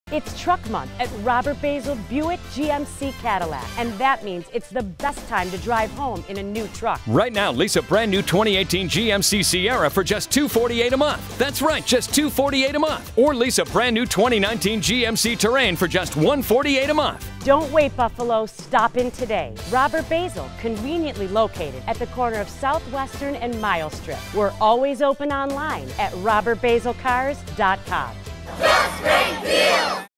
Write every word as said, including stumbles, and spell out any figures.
It's Truck Month at Robert Basil Buick G M C Cadillac, and that means it's the best time to drive home in a new truck. Right now, lease a brand new twenty eighteen G M C Sierra for just two hundred forty-eight dollars a month. That's right, just two hundred forty-eight dollars a month. Or lease a brand new twenty nineteen G M C Terrain for just one hundred forty-eight dollars a month. Don't wait, Buffalo. Stop in today. Robert Basil, conveniently located at the corner of Southwestern and Mile Strip. We're always open online at robert basil cars dot com. Just great deals!